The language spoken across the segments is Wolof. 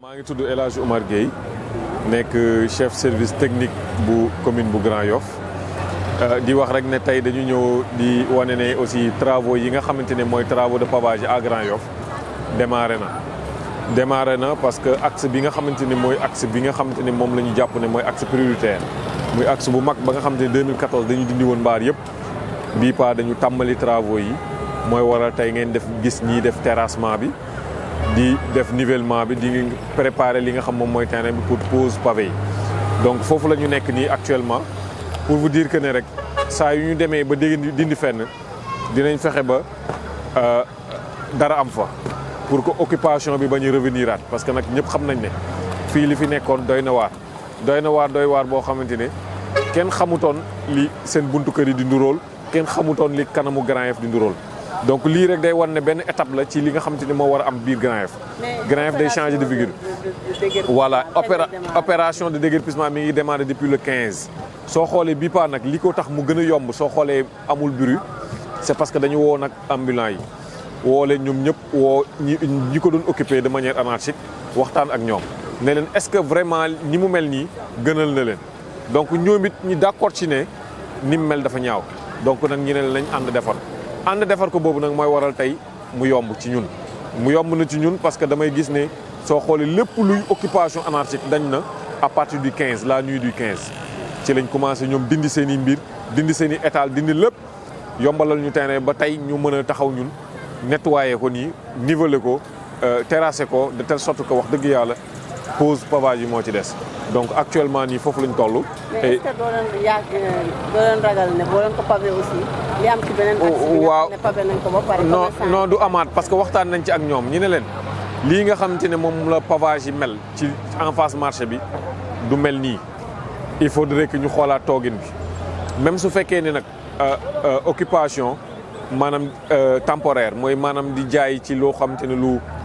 maa ngi tudd El Hadj Oumar Gueye nekk chef service technique bu commune bu Grand Yoff di wax rek ne tey dañu ñëw di wane ne aussi travaux yi nga xamante ne mooy travaux de pavage à Grand Yoff démarré na parce que axe bi nga xamante ne mooy axe bi nga xamante ne moom la ñu jàpp ne mooy axe prioritaire muy axe bu mag ba nga xamante ne 2014 dañu dindi woon mbaar yëpp bii pas dañu tàmbali travaux yi mooy waral tey ngeen gis ñii def terrassement bi di def nivellement bi di préparer li nga xam moom mooy terrain bi pour pose pavé yi donc foofu la ñu nekk nii actuellement pour vous dire que ne rek saa yu ñu demee ba dindi fenn dinañ fexe ba dara am fa pour que occupation bi bañ a revenir aat parce que nag ñëpp xam nañ ne fii li fi nekkoon doy na waar boo xamante ne kenn xamutoon li seen buntu kër yi di nduróol kenn xamutoon li kanamu Grand Yoff di nduróol donc lii rek day wan ne benn étape la ci li nga xamante ni moo war a am biir Grand Yoff. Grand Yoff day changer de figure. Voilà opération de déguerpissement mi ngi démarré depuis le 15. soo xoolee bii pas nag li ko tax mu gën a yomb soo xoolee amul bruit c'est parce que dañu woo nag ambulants yi woo leen ñoom ñëpp woo ñi ko doon occupé de manière anarchique waxtaan ak ñoom ne leen est-ce que vraiment ni mu mel nii gënal na leen donc ñoom it ñi d'accord ci ne ni mu mel dafa ñaaw donc nag ñu ne lañ ànd defar ko boobu nag mooy waral tey mu yomb ci ñun mu yomb na ci ñun parce que damay gis ne soo xoolee lépp luy occupation anarchique dañ na à partir du 15 la nuit du 15 ci lañ commencé ñoom dindi seen i mbir dindi seen i étal dindi lépp yombalal ñu terrain ba tey ñu mën a taxaw ñun nettoyer ko nii niveler ko terrasser ko de telle sorte que wax dëgg yàlla pose pavage yi moo ci des donc actuellement nii foofu lañ toll. mais est-ce que doo leen ragal ne boo leen ko pavé aussi li am ci beneen axe bi nga xam ne pavé nañ ko ba pare. non du amaat parce que waxtaan nañ ci ak ñoom ñu ne leen lii nga xamante ne moom la pavage yi mel ci en face marché bi du mel nii il faudrait que ñu xoolaat toogin bi même su fekkee ne nag occupation maanaam temporaire mooy maanaam di jaay ci loo xamante ne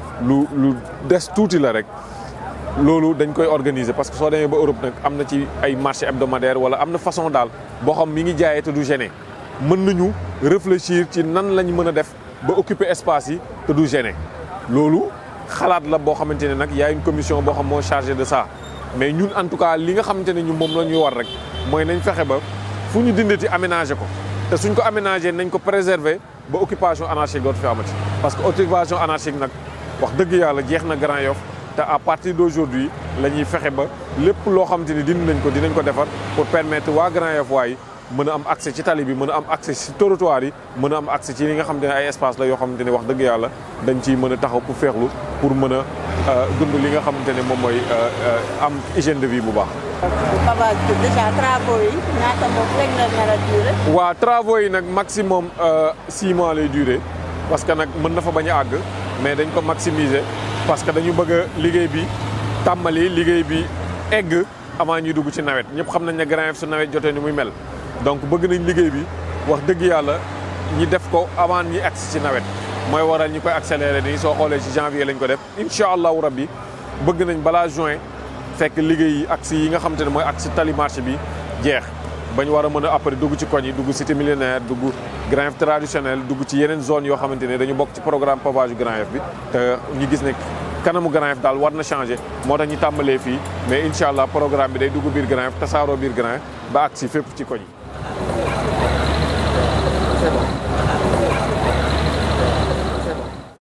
lu des tuuti la rek. loolu dañ koy organiser parce que soo demee ba Europe nag am na ci ay marché hebdomadaire wala am na façon daal boo xam mi ngi jaayee te du gêner mën nañu réfléchir ci nan lañ mën a def ba occuper espace yi te du gêner loolu xalaat la boo xamante ne nag y a une commission boo xam moo chargé de ça mais ñun en tout cas li nga xamante ne ñu moom la ñuy war rek mooy nañ fexe ba fu ñu dindati aménager ko te suñ ko aménager nañ ko préserver ba occupation anarchique dootu fi amati parce que occupation anarchique nag wax dëgg yàlla jeex na Grand Yoff te à partir d'aujourd'hui la ñuy fexe ba lépp loo xamante ni dinañ ko defar pour permettre waa Grand Yoff waay mën a am accès ci tali bi mën a am accès ci territoire yi mën a am accès ci li nga xamante ne ay espace la yoo xamante ne wax dëgg yàlla dañ ciy mën a taxaw pour feexlu pour mën a dund li nga xamante ne moom mooy am hygiène de vie bu baax. pavage déjà travaux yi ñaata moom rek la nar a durer. waaw travaux yi nag maximum 6 mois lay durer parce que nag mën na fa bañ a àgg mais dañ ko maximiser. parce que dañu bëgg a liggéey bi tàmbali liggéey bi egg avant ñuy dugg ci nawet ñëpp xam nañ ne Grand Yoff su nawet jotee ni muy mel donc bëgg nañ liggéey bi wax dëgg yàlla ñi def ko avant ñi agsi ci nawet mooy waral ñi koy accélérer nii soo xoolee ci janvier lañ ko def incha allahu rabbi bëgg nañ balaa juin fekk liggéey yi agsi yi nga xam te ne mooy agsi tali marché bi jeex bañ war a mën a après dugg ci koñ yi dugg cité millénaire dugg Grand Yoff traditionnel dugg ci yeneen zone yoo xamante ne dañu bokk ci programme pavage Grand Yoff bi te ñu gis ne kanamu Grand Yoff daal war na changer moo tax ñu tàmbalee fii mais incha allah programme bi day dugg biir Grand Yoff tasaaroo biir Grand Yoff ba agsi fépp ci koñ yi